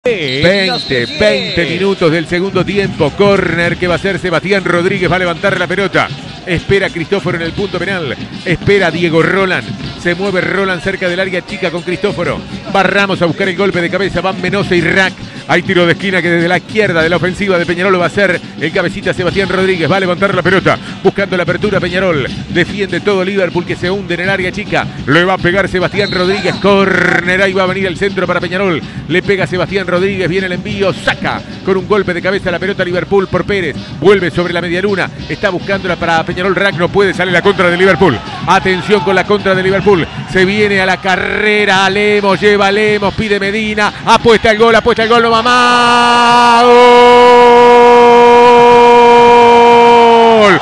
20 minutos del segundo tiempo. Córner que va a hacer Sebastián Rodríguez. Va a levantar la pelota. Espera Cristóforo en el punto penal. Espera Diego Roland. Se mueve Roland cerca del área chica con Cristóforo. Va Ramos a buscar el golpe de cabeza. Van Menosa y Rack. Hay tiro de esquina que desde la izquierda de la ofensiva de Peñarol lo va a hacer el cabecita Sebastián Rodríguez. Va a levantar la pelota. Buscando la apertura Peñarol. Defiende todo Liverpool que se hunde en el área chica. Le va a pegar Sebastián Rodríguez. Córner. Ahí va a venir el centro para Peñarol. Le pega Sebastián Rodríguez. Viene el envío. Saca con un golpe de cabeza la pelota Liverpool por Pérez. Vuelve sobre la medialuna. Está buscándola para Peñarol. Rack no puede. Sale la contra de Liverpool. Atención con la contra de Liverpool. Se viene a la carrera. Lemos. Lleva a Lemos. Pide Medina. Apuesta el gol. Apuesta el gol. No va más. ¡Gol!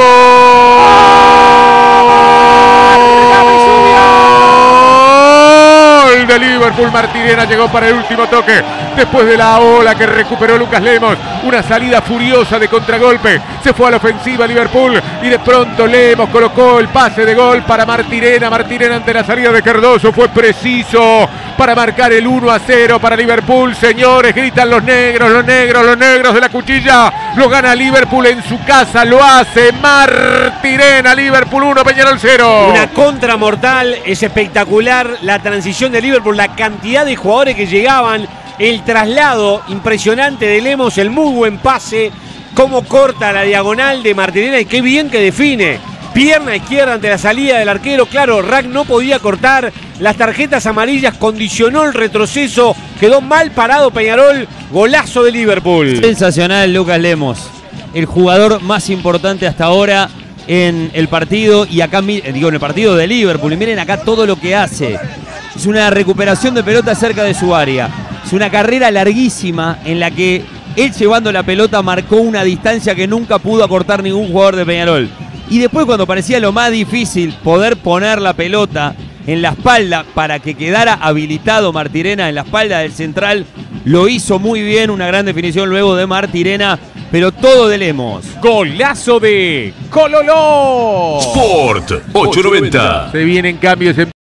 ¡Gol! De Liverpool. Martirena llegó para el último toque. Después de la ola que recuperó Lucas Lemos. Una salida furiosa de contragolpe. Se fue a la ofensiva Liverpool. Y de pronto Lemos colocó el pase de gol para Martirena. Martirena ante la salida de Cardoso. Fue preciso para marcar el 1-0 para Liverpool. Señores, gritan los negros, los negros, los negros de la cuchilla. Lo gana Liverpool en su casa. Lo hace Martirena. Liverpool 1, Peñarol 0. Una contra mortal. Es espectacular la transición de Liverpool. La cantidad de jugadores que llegaban. El traslado impresionante de Lemos. El muy buen pase. Cómo corta la diagonal de Martirena. Y qué bien que define. Pierna izquierda ante la salida del arquero. Claro, Rack no podía cortar. Las tarjetas amarillas condicionó el retroceso. Quedó mal parado Peñarol. Golazo de Liverpool. Sensacional Lucas Lemos. El jugador más importante hasta ahora en el partido. Y acá, digo, en el partido de Liverpool. Y miren acá todo lo que hace. Es una recuperación de pelota cerca de su área. Es una carrera larguísima en la que él llevando la pelota marcó una distancia que nunca pudo acortar ningún jugador de Peñarol. Y después cuando parecía lo más difícil poder poner la pelota en la espalda para que quedara habilitado Martirena en la espalda del central, lo hizo muy bien, una gran definición luego de Martirena, pero todo de Lemos. Golazo de Cololó. Sport 890. Se vienen cambios en